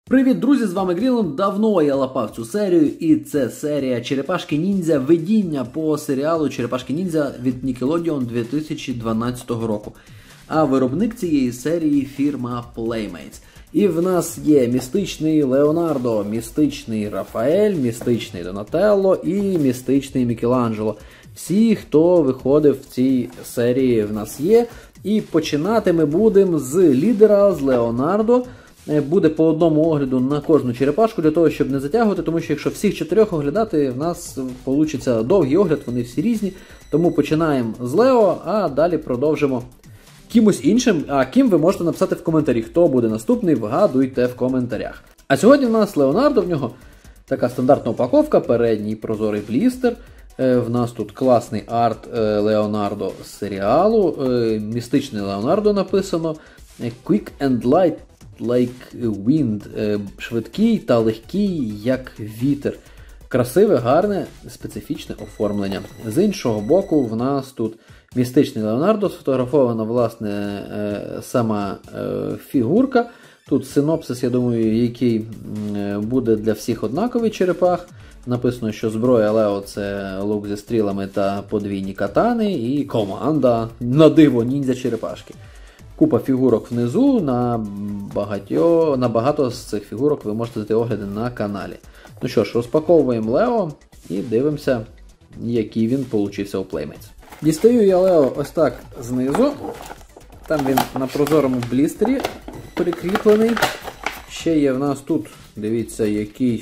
Привіт, друзі, з вами Грінланд. Давно я лапав цю серію, і це серія Черепашки Ніндзя видіння по серіалу Черепашки Ніндзя від Nickelodeon 2012 року. А виробник цієї серії фірма Playmates. І в нас є містичний Леонардо, містичний Рафаель, містичний Донателло і містичний Мікеланджело. Всі, хто виходив в цій серії, в нас є. І починати ми будемо з лідера, з Леонардо. Буде по одному огляду на кожну черепашку, для того, щоб не затягувати, тому що якщо всіх чотирьох оглядати, в нас вийде довгий огляд, вони всі різні. Тому починаємо з Лео, а далі продовжимо кимось іншим. А ким ви можете написати в коментарі. Хто буде наступний, вгадуйте в коментарях. А сьогодні в нас Леонардо, в нього така стандартна упаковка, передній прозорий блістер. В нас тут класний арт Леонардо з серіалу, містичний Леонардо написано, Quick and Light like wind, швидкий та легкий, як вітер. Красиве, гарне, специфічне оформлення. З іншого боку, в нас тут містичний Леонардо, сфотографована, власне, сама фігурка. Тут синопсис, я думаю, який буде для всіх однаковий черепах. Написано, що зброя Лео – це лук зі стрілами та подвійні катани, і команда на диво ніндзя-черепашки. Купа фігурок внизу, на багато з цих фігурок ви можете знайти огляди на каналі. Ну що ж, розпаковуємо Лео і дивимося, який він получився у Playmates. Дістаю я Лео ось так знизу. Там він на прозорому блістері прикріплений. Ще є в нас тут, дивіться, який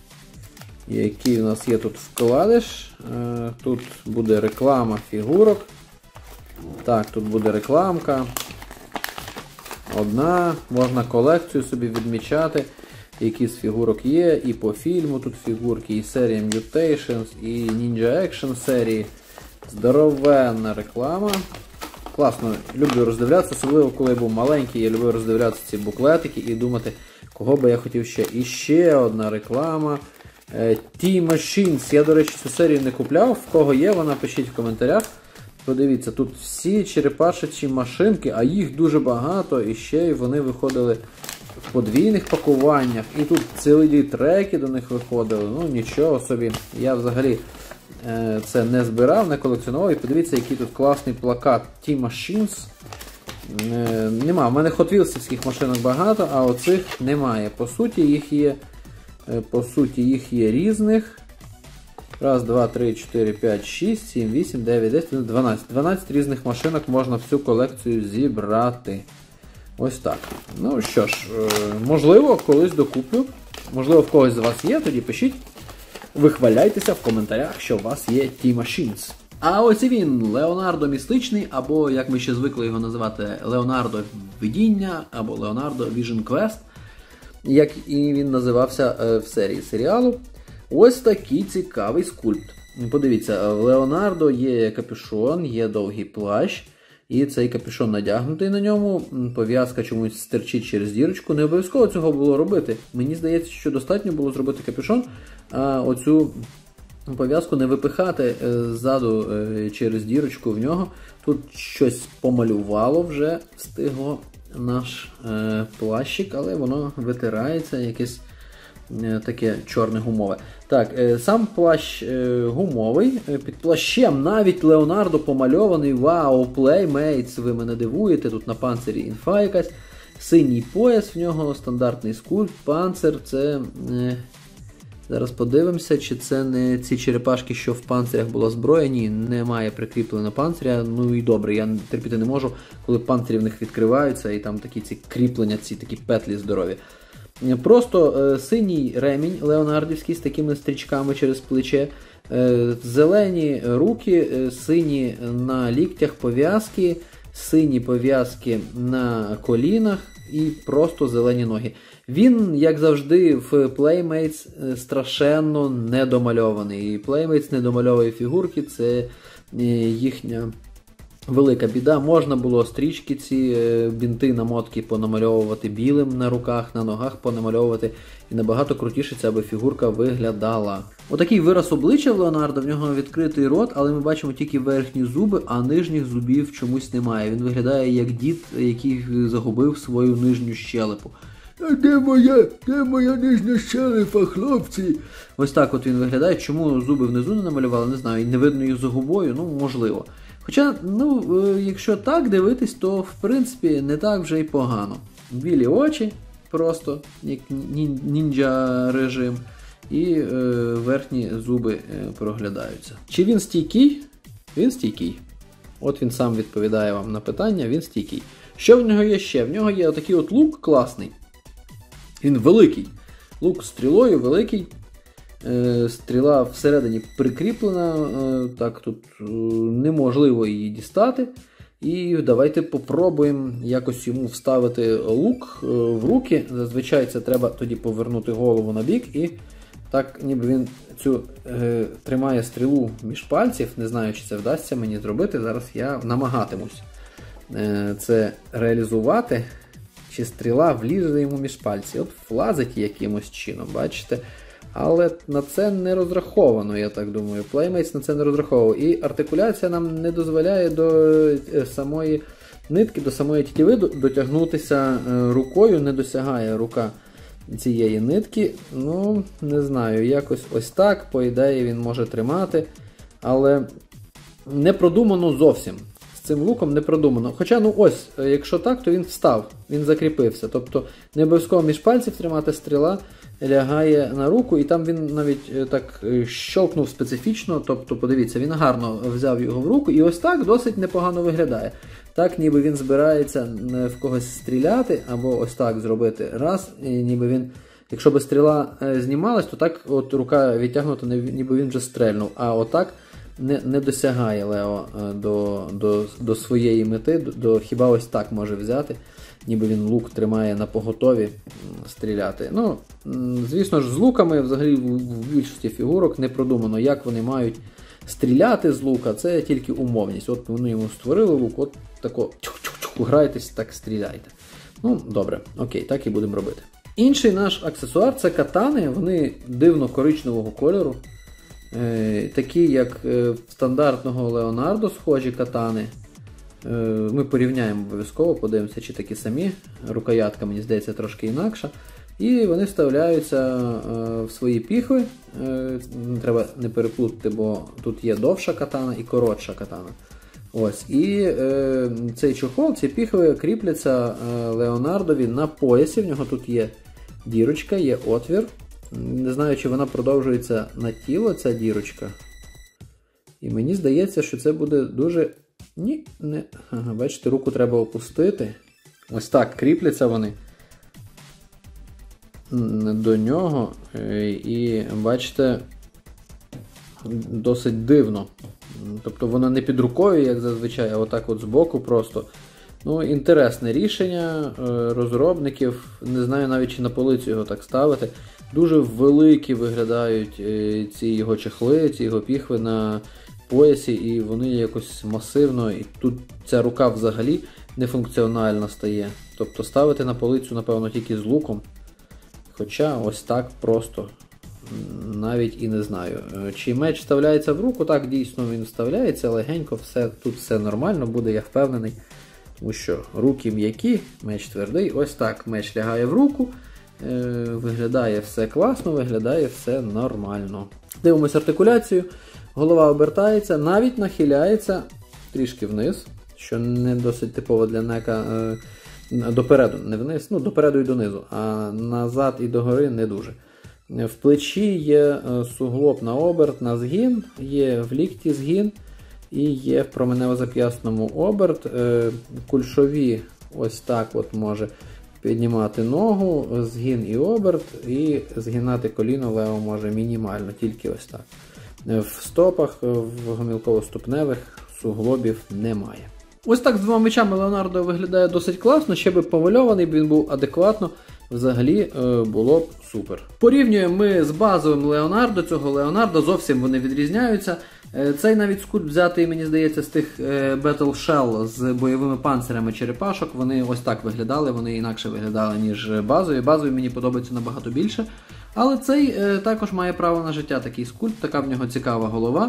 у нас є тут вкладиш. Тут буде реклама фігурок. Так, тут буде рекламка. Одна, можна колекцію собі відмічати, які з фігурок є, і по фільму тут фігурки, і серія Mutations, і Ninja Action серії. Здоровенна реклама. Класно, люблю роздивлятися, особливо коли я був маленький, я люблю роздивлятися ці буклетики і думати, кого би я хотів ще. І ще одна реклама. T-Machines, я, до речі, цю серію не купляв, в кого є, вона пишіть в коментарях. Подивіться, тут всі черепашечі машинки, а їх дуже багато, і ще й вони виходили в подвійних пакуваннях. І тут цілі треки до них виходили, ну нічого собі. Я взагалі це не збирав, не колекціонував. І подивіться, який тут класний плакат T-Machines. Нема, в мене Hot Wheels'івських машинок багато, а оцих немає. По суті, їх є різних. Раз, два, три, 4, 5, 6, 7, 8, 9, 10, 12. 12 різних машинок можна всю колекцію зібрати. Ось так. Ну що ж, можливо, колись докуплю. Можливо, в когось з вас є, тоді пишіть. Вихваляйтеся в коментарях, що у вас є T-Machines. А ось і він, Леонардо містичний, або, як ми ще звикли його називати, Леонардо видіння, або Леонардо Vision Quest, як і він називався в серії серіалу. Ось такий цікавий скульпт. Подивіться, в Леонардо є капюшон, є довгий плащ, і цей капюшон надягнутий на ньому, пов'язка чомусь стирчить через дірочку. Не обов'язково цього було робити. Мені здається, що достатньо було зробити капюшон, а оцю пов'язку не випихати ззаду через дірочку в нього. Тут щось помалювало вже, встигло наш плащик, але воно витирається, якесь таке чорне гумове. Так, сам плащ гумовий, під плащем навіть Леонардо помальований. Вау, Playmates, ви мене дивуєте, тут на панцирі інфа якась. Синій пояс в нього, стандартний скульпт, панцир, це... Зараз подивимося, чи це не ці черепашки, що в панцирях була зброя. Ні, немає прикріплено панциря. Ну і добре, я терпіти не можу, коли панцирі в них відкриваються і там такі ці кріплення, ці такі петлі здорові. Просто синій ремінь леонардівський з такими стрічками через плече, зелені руки, сині на ліктях пов'язки, сині пов'язки на колінах і просто зелені ноги. Він, як завжди, в Playmates страшенно недомальований. І Playmates недомальовує фігурки, це їхня велика біда. Можна було стрічки, ці бінти, намотки понамальовувати білим на руках, на ногах понамальовувати. І набагато крутіше ця би фігурка виглядала. Отакий вираз обличчя в Леонардо, в нього відкритий рот, але ми бачимо тільки верхні зуби, а нижніх зубів чомусь немає. Він виглядає як дід, який загубив свою нижню щелепу. А де моя нижня щелепа, хлопці? Ось так от він виглядає. Чому зуби внизу не намалювали, не знаю. І не видно їх за губою, ну, можливо. Хоча, якщо так дивитись, то, в принципі, не так вже й погано. Білі очі, просто, як ніндзя режим, і верхні зуби проглядаються. Чи він стійкий? Він стійкий. От він сам відповідає вам на питання, він стійкий. Що в нього є ще? В нього є отакий от лук класний. Він великий. Лук з стрілою великий. Стріла всередині прикріплена. Так, тут неможливо її дістати. І давайте попробуємо якось йому вставити лук в руки. Зазвичай це треба тоді повернути голову на бік і так ніби він тримає стрілу між пальців. Не знаю, чи це вдасться мені зробити. Зараз я намагатимусь це реалізувати. Чи стріла влізе йому між пальців. От влазить якимось чином, бачите? Але на це не розраховано, я так думаю. Playmates на це не розраховував. І артикуляція нам не дозволяє до самої нитки, до самої тітиви дотягнутися рукою. Не досягає рука цієї нитки. Ну, не знаю, якось ось так, по ідеї, він може тримати. Але не продумано зовсім. З цим луком не продумано. Хоча, ну ось, якщо так, то він встав, він закріпився. Тобто не обов'язково між пальців тримати, стріла лягає на руку, і там він навіть так щелкнув специфічно. Тобто, подивіться, він гарно взяв його в руку, і ось так досить непогано виглядає. Так, ніби він збирається в когось стріляти, або ось так зробити раз, і ніби він, якщо би стріла знімалась, то так от рука відтягнута, ніби він вже стрельнув. А отак не досягає Лео до своєї мети, хіба ось так може взяти, ніби він лук тримає на поготові стріляти. Ну, звісно ж, з луками взагалі в більшості фігурок не продумано, як вони мають стріляти з лука, це тільки умовність. От вони йому створили лук, от тако грайтесь, так стріляйте. Ну, добре, окей, так і будемо робити. Інший наш аксесуар – це катани, вони дивно коричневого кольору. Такі, як в стандартного Леонардо схожі катани. Ми порівняємо обов'язково, подивимося, чи такі самі. Рукоятка, мені здається, трошки інакша. І вони вставляються в свої піхви. Треба не переплутати, бо тут є довша катана і коротша катана. Ось. І цей чохол, ці піхви кріпляться Леонардові на поясі. В нього тут є дірочка, є отвір. Не знаю, чи вона продовжується на тіло, ця дірочка. І мені здається, що це буде дуже... Ні, не... Ага, бачите, руку треба опустити. Ось так кріпляться вони до нього. І, бачите, досить дивно. Тобто вона не під рукою, як зазвичай, а отак от збоку просто. Ну, інтересне рішення розробників. Не знаю навіть, чи на полицю його так ставити. Дуже великі виглядають ці його чехли, ці його піхви на поясі, і вони якось масивно, і тут ця рука взагалі нефункціональна стає. Тобто ставити на полицю, напевно, тільки з луком. Хоча ось так просто навіть і не знаю. Чи меч вставляється в руку? Так, дійсно він вставляється, легенько, тут все нормально буде, я впевнений. Тому що руки м'які, меч твердий, ось так меч лягає в руку. Виглядає все класно, виглядає все нормально. Дивимося артикуляцію. Голова обертається, навіть нахиляється трішки вниз, що не досить типово для нека. Допереду, не вниз, ну допереду і донизу, а назад і догори не дуже. В плечі є суглоб на оберт, на згин, є в лікті згин і є в променево-зап'ясному оберт. Кульшові ось так от може піднімати ногу, згин і оберт, і згинати коліно Лео може мінімально, тільки ось так. В стопах, в гомілково-ступневих суглобів немає. Ось так з двома мечами Леонардо виглядає досить класно, ще би повальований, він був адекватно, взагалі було б супер. Порівнюємо ми з базовим Леонардо, цього Леонардо, зовсім вони відрізняються. Цей навіть скульпт взятий, мені здається, з тих Battle Shell з бойовими панцирями черепашок, вони ось так виглядали, вони інакше виглядали, ніж базові. Базові мені подобаються набагато більше. Але цей також має право на життя, такий скульпт, така в нього цікава голова.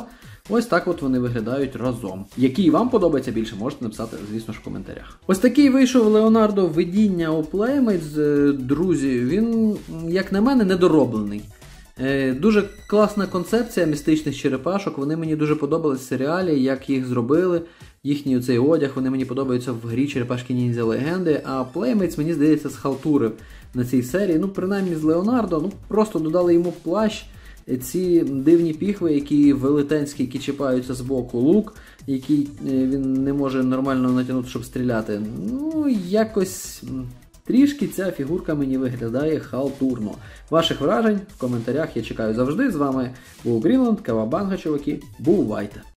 Ось так от вони виглядають разом. Який вам подобається більше, можете написати, звісно ж, в коментарях. Ось такий вийшов Леонардо видіння у Playmates, друзі. Він, як на мене, недороблений. Дуже класна концепція містичних черепашок, вони мені дуже подобались в серіалі, як їх зробили, їхній оцей одяг, вони мені подобаються в грі Черепашки Ніндзя Легенди, а Playmates, мені здається, схалтурив на цій серії, ну принаймні з Леонардо, просто додали йому плащ, ці дивні піхви, які велетенські, які чіпаються з боку, лук, який він не може нормально натягнути, щоб стріляти. Ну, якось трішки ця фігурка мені виглядає халтурно. Ваших вражень в коментарях я чекаю завжди. З вами був Грінланд, Кавабанга, чуваки. Бувайте!